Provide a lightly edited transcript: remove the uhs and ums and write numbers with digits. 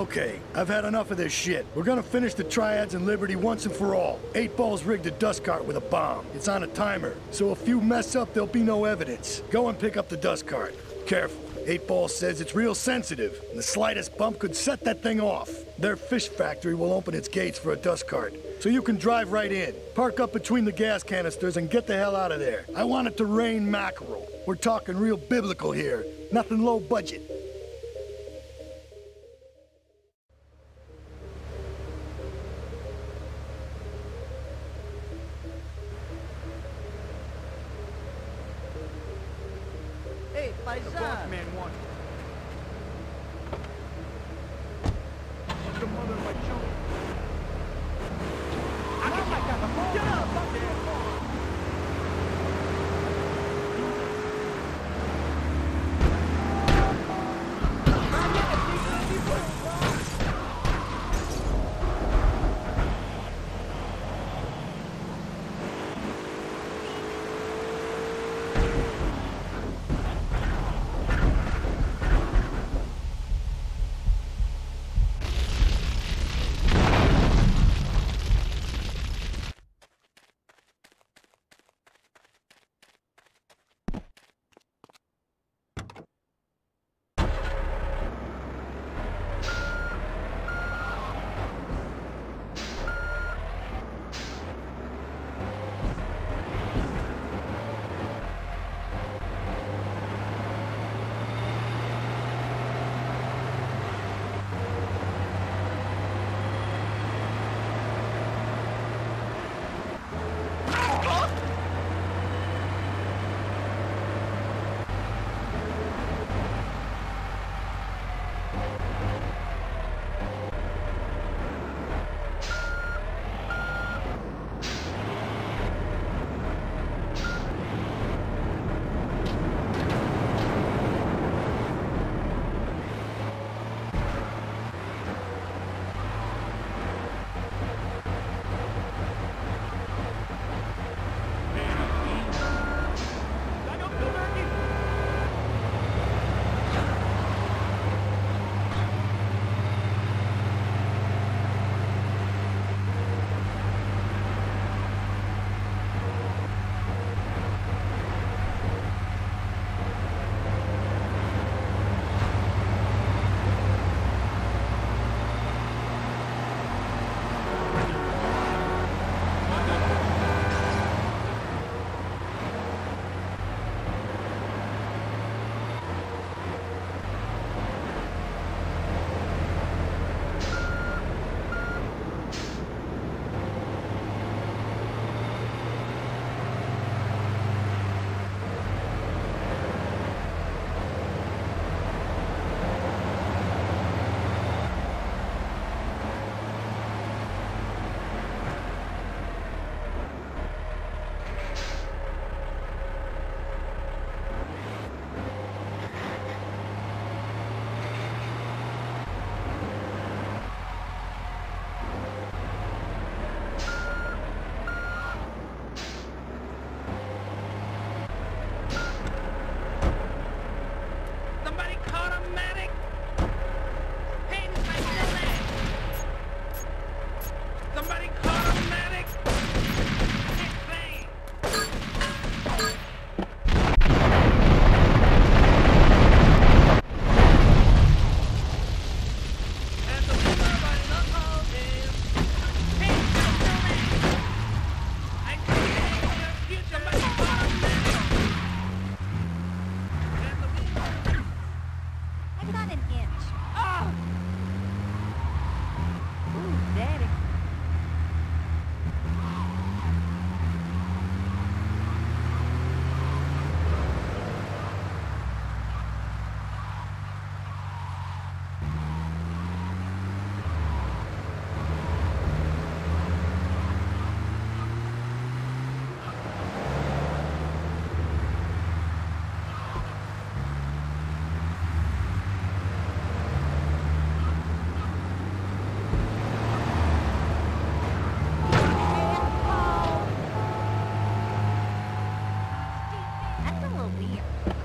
Okay, I've had enough of this shit. We're gonna finish the Triads and Liberty once and for all. 8 Ball's rigged a dust cart with a bomb. It's on a timer, so if you mess up, there'll be no evidence. Go and pick up the dust cart. Careful. 8 Ball says it's real sensitive, and the slightest bump could set that thing off. Their fish factory will open its gates for a dust cart, so you can drive right in. Park up between the gas canisters and get the hell out of there. I want it to rain mackerel. We're talking real biblical here, nothing low budget. Hey, paisan! Man one. The mother of my children. Get up! That's a little weird.